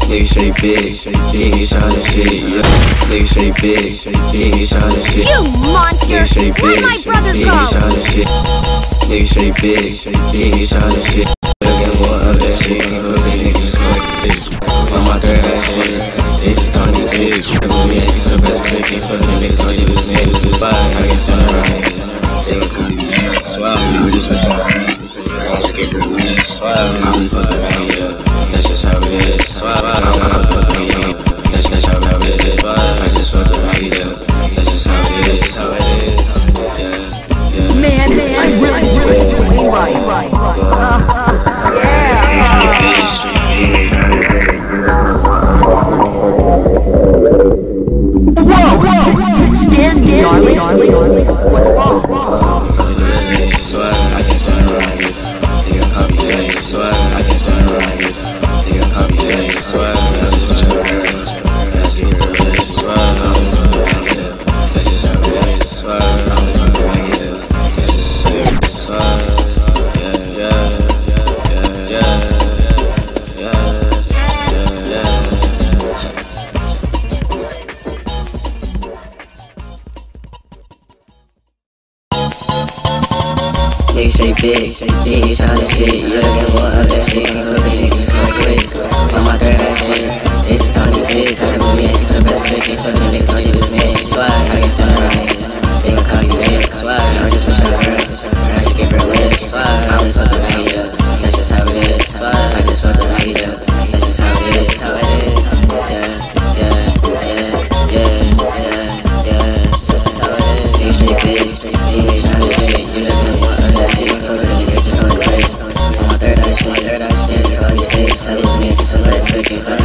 Nigga straight big, he ain't solid shit, yeah. Nigga straight big, he ain't solid shit. You monster! Where'd my brothers he go? ain't solid shit. Nigga straight big, he ain't solid shit. Looking more of that shit, can't put the niggas just call it bitch. On my third eye shit, they just call me stage. When we ain't some best pick, can't fuck the niggas, all you do is niggas do spy. I get stoned around, they gon' call me mad. Swallow, we just wish I heard. I just get the win, swallow, I'm fucking around, yeah. That's just how it is. Swallow, I'm fucking around, that's how it is. I just fucked around, yeah. That's just how it is, that's how it is. Yeah. Man, I really right. Whoa! Scared me, darling. What's wrong? I can stand around you. They gon' call me fake. I can stand around you. They gon' call me fake. I just want to hurt. That's it, really. That's just how it is. I'm the fucking regular. That's just Nigga straight big, he ain't solid shit. You looking more of that shit, can't put the niggas just call it quits. On my third eye shit, they just call me sticks. When we ain't some best pick, can't fuck the niggas, all you do is snitch. Swag, I get stoned around, they gon' call you Rick. Swag, I just wish I heard, I just get real lit. Swag, I only fuck around you, that's just how it is. Swag, I just fuck around you, that's just how it is, that's how it is. Yeah, that's just how it is. Nigga straight big, he ain't solid shit. You looking more of that shit, can't fuck the niggas, just call it quits. On my third eye shit, they just call me sticks. Tell these niggas some best pick, can't fuck